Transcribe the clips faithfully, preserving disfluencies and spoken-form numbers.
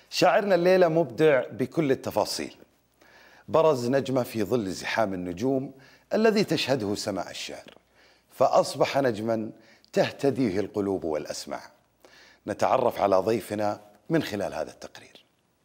شاعرنا الليلة مبدع بكل التفاصيل، برز نجمة في ظل زحام النجوم الذي تشهده سماع الشعر، فأصبح نجما تهتديه القلوب والأسماع. نتعرف على ضيفنا من خلال هذا التقرير.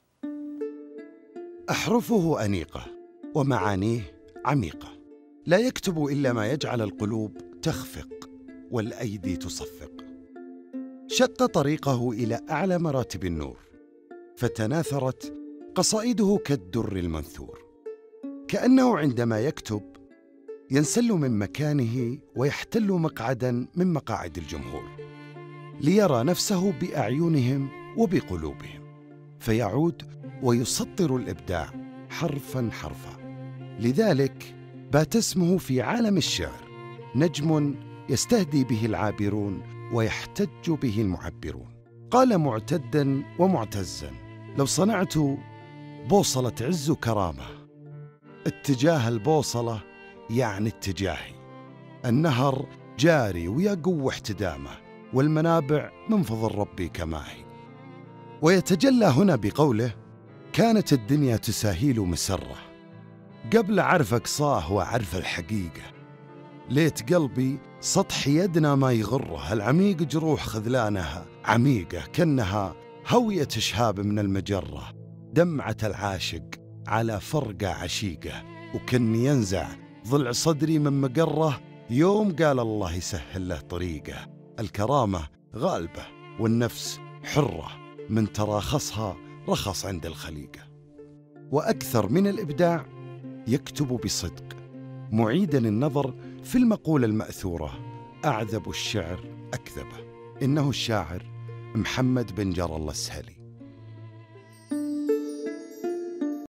أحرفه أنيقة ومعانيه عميقة، لا يكتب إلا ما يجعل القلوب تخفق والأيدي تصفق. شق طريقه إلى أعلى مراتب النور، فتناثرت قصائده كالدر المنثور، كأنه عندما يكتب ينسل من مكانه ويحتل مقعداً من مقاعد الجمهور ليرى نفسه بأعينهم وبقلوبهم، فيعود ويسطر الإبداع حرفاً حرفاً. لذلك بات اسمه في عالم الشعر نجم يستهدي به العابرون ويحتج به المعبرون. قال معتداً ومعتزاً: لو صنعت بوصلة عز كرامة، اتجاه البوصلة يعني اتجاهي، النهر جاري ويا قوة احتدامه، والمنابع من فضل ربي كماهي. ويتجلى هنا بقوله: كانت الدنيا تساهيل مسرة قبل عرفك صاه وعرف الحقيقة، ليت قلبي سطح يدنا ما يغره، العميق جروح خذلانها عميقة، كأنها هوية شهاب من المجرة، دمعة العاشق على فرقة عشيقة، وكن ينزع ضلع صدري من مقره يوم قال الله يسهل له طريقه. الكرامة غالبة والنفس حرة، من تراخصها رخص عند الخليقة. وأكثر من الإبداع يكتب بصدق، معيداً النظر في المقولة المأثورة: أعذب الشعر أكذبه. إنه الشاعر محمد بن جر الله السهلي.